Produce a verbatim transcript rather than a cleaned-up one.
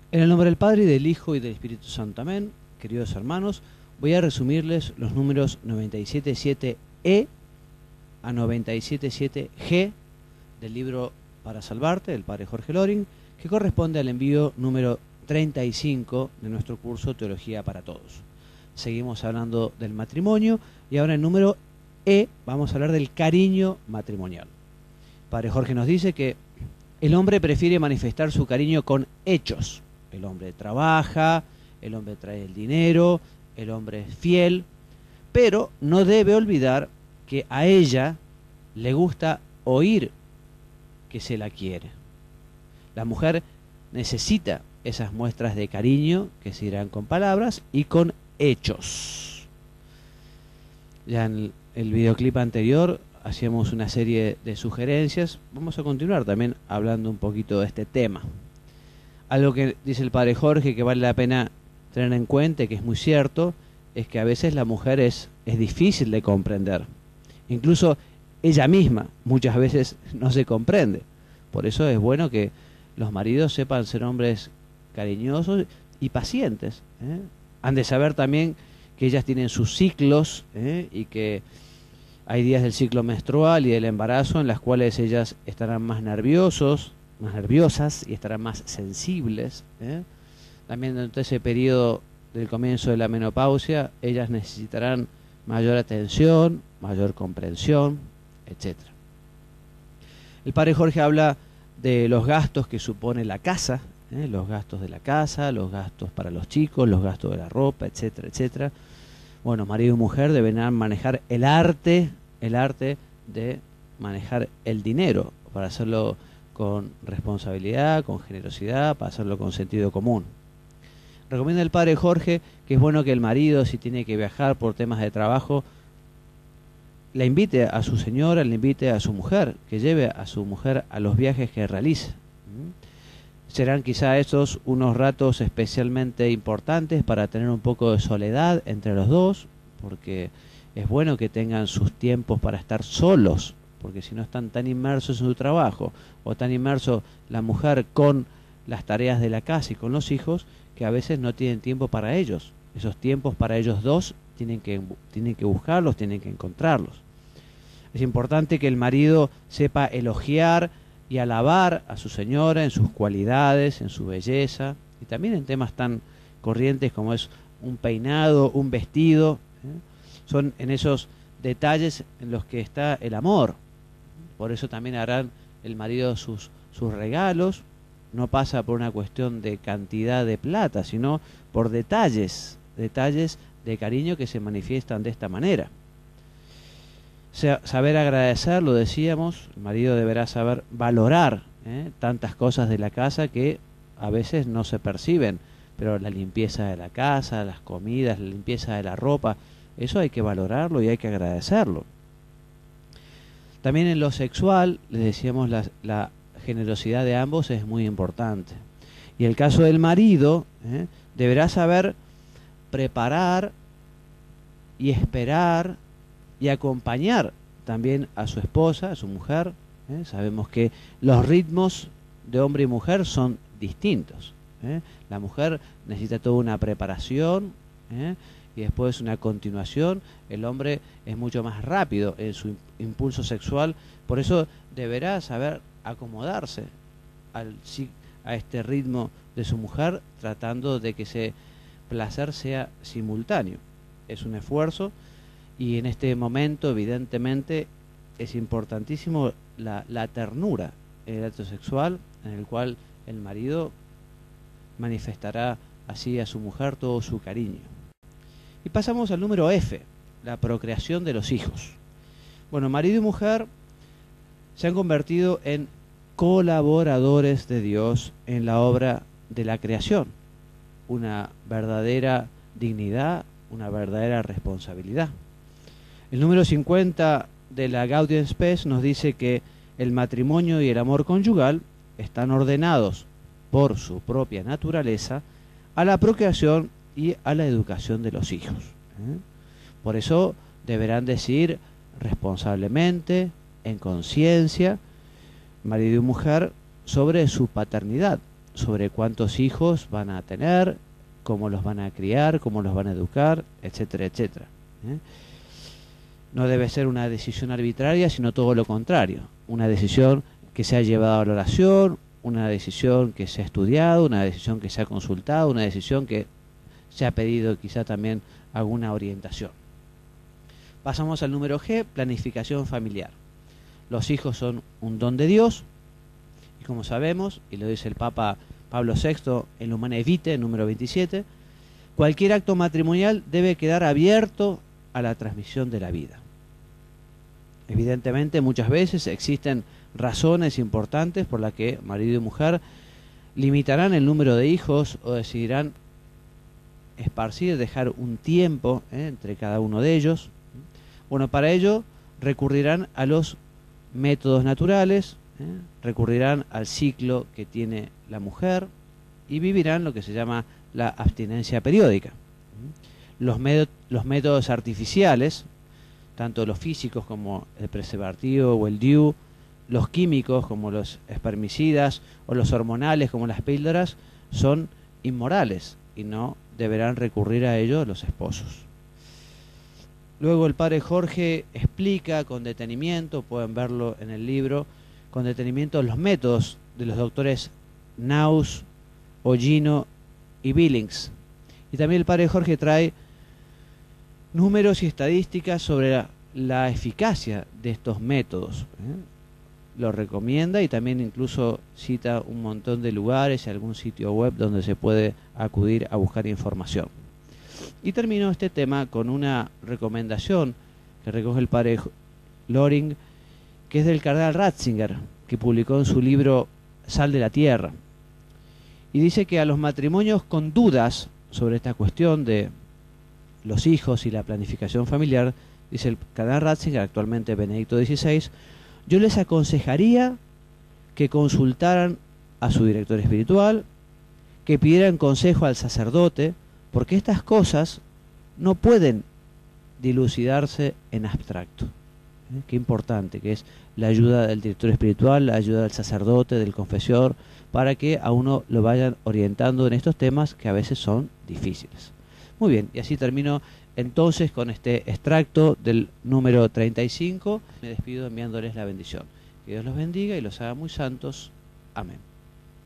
En el nombre del Padre, y del Hijo, y del Espíritu Santo. Amén. Queridos hermanos, voy a resumirles los números noventa y siete siete E a noventa y siete siete G del libro Para Salvarte, del Padre Jorge Loring, que corresponde al envío número treinta y cinco de nuestro curso Teología para Todos. Seguimos hablando del matrimonio, y ahora en número E vamos a hablar del cariño matrimonial. Padre Jorge nos dice que el hombre prefiere manifestar su cariño con hechos. El hombre trabaja, el hombre trae el dinero, el hombre es fiel, pero no debe olvidar que a ella le gusta oír que se la quiere. La mujer necesita esas muestras de cariño que se dirán con palabras y con hechos. Ya en el, el videoclip anterior hacíamos una serie de sugerencias. Vamos a continuar también hablando un poquito de este tema. Algo que dice el Padre Jorge que vale la pena tener en cuenta, y que es muy cierto, es que a veces la mujer es, es difícil de comprender. Incluso ella misma muchas veces no se comprende. Por eso es bueno que los maridos sepan ser hombres cariñosos y pacientes, ¿eh? Han de saber también que ellas tienen sus ciclos, ¿eh? Y que hay días del ciclo menstrual y del embarazo en las cuales ellas estarán más nerviosos, más nerviosas y estarán más sensibles, ¿eh? También durante ese periodo del comienzo de la menopausia, ellas necesitarán mayor atención, mayor comprensión, etcétera. El Padre Jorge habla de los gastos que supone la casa, ¿eh? Los gastos de la casa, los gastos para los chicos, los gastos de la ropa, etcétera, etcétera. Bueno, marido y mujer deberán manejar el arte, el arte de manejar el dinero, para hacerlo con responsabilidad, con generosidad, para hacerlo con sentido común. Recomienda el Padre Jorge que es bueno que el marido, si tiene que viajar por temas de trabajo, la invite a su señora, le invite a su mujer, que lleve a su mujer a los viajes que realice. ¿Mm? Serán quizá esos unos ratos especialmente importantes para tener un poco de soledad entre los dos, porque es bueno que tengan sus tiempos para estar solos, porque si no están tan inmersos en su trabajo, o tan inmerso la mujer con las tareas de la casa y con los hijos, que a veces no tienen tiempo para ellos. Esos tiempos para ellos dos tienen que, tienen que buscarlos, tienen que encontrarlos. Es importante que el marido sepa elogiar y alabar a su señora en sus cualidades, en su belleza, y también en temas tan corrientes como es un peinado, un vestido, ¿eh? Son en esos detalles en los que está el amor. Por eso también harán el marido sus, sus regalos. No pasa por una cuestión de cantidad de plata, sino por detalles, detalles de cariño que se manifiestan de esta manera. Saber agradecer, lo decíamos, el marido deberá saber valorar, ¿eh? tantas cosas de la casa que a veces no se perciben, pero la limpieza de la casa, las comidas, la limpieza de la ropa, eso hay que valorarlo y hay que agradecerlo. También en lo sexual, les decíamos, la, la generosidad de ambos es muy importante. Y el caso del marido, ¿eh? deberá saber preparar y esperar y acompañar también a su esposa, a su mujer. ¿eh? Sabemos que los ritmos de hombre y mujer son distintos. ¿eh? La mujer necesita toda una preparación, ¿eh? y después una continuación. El hombre es mucho más rápido en su impulso sexual, por eso deberá saber acomodarse al, a este ritmo de su mujer, tratando de que ese placer sea simultáneo. Es un esfuerzo, y en este momento evidentemente es importantísimo la, la ternura en el acto sexual, en el cual el marido manifestará así a su mujer todo su cariño. Y pasamos al número F, la procreación de los hijos. Bueno, marido y mujer se han convertido en colaboradores de Dios en la obra de la creación. Una verdadera dignidad, una verdadera responsabilidad. El número cincuenta de la Gaudium Spes nos dice que el matrimonio y el amor conyugal están ordenados por su propia naturaleza a la procreación y a la educación de los hijos. ¿eh? Por eso deberán decidir responsablemente, en conciencia, marido y mujer, sobre su paternidad, sobre cuántos hijos van a tener, cómo los van a criar, cómo los van a educar, etcétera, etcétera. ¿eh? No debe ser una decisión arbitraria, sino todo lo contrario. Una decisión que se ha llevado a la oración, una decisión que se ha estudiado, una decisión que se ha consultado, una decisión que se ha pedido quizá también alguna orientación. Pasamos al número G, planificación familiar. Los hijos son un don de Dios, y como sabemos, y lo dice el Papa Pablo sexto en Humanae Vitae, número veintisiete, cualquier acto matrimonial debe quedar abierto a la transmisión de la vida. Evidentemente, muchas veces existen razones importantes por las que marido y mujer limitarán el número de hijos o decidirán esparcir, dejar un tiempo ¿eh? entre cada uno de ellos. Bueno, para ello recurrirán a los métodos naturales, ¿eh? recurrirán al ciclo que tiene la mujer y vivirán lo que se llama la abstinencia periódica. Los, los métodos artificiales, tanto los físicos como el preservativo o el D I U, los químicos como los espermicidas o los hormonales como las píldoras, son inmorales y no deberán recurrir a ellos los esposos. Luego el padre Jorge explica con detenimiento, pueden verlo en el libro, con detenimiento los métodos de los doctores Naus, Ollino y Billings. Y también el padre Jorge trae números y estadísticas sobre la, la eficacia de estos métodos. ¿eh? Lo recomienda y también incluso cita un montón de lugares y algún sitio web donde se puede acudir a buscar información. Y termino este tema con una recomendación que recoge el padre Loring, que es del cardenal Ratzinger, que publicó en su libro Sal de la Tierra. Y dice que a los matrimonios con dudas sobre esta cuestión de los hijos y la planificación familiar, dice el cardenal Ratzinger, actualmente Benedicto dieciséis, yo les aconsejaría que consultaran a su director espiritual, que pidieran consejo al sacerdote, porque estas cosas no pueden dilucidarse en abstracto. ¿Eh? Qué importante que es la ayuda del director espiritual, la ayuda del sacerdote, del confesor, para que a uno lo vayan orientando en estos temas que a veces son difíciles. Muy bien, y así termino entonces con este extracto del número treinta y cinco. Me despido enviándoles la bendición. Que Dios los bendiga y los haga muy santos. Amén.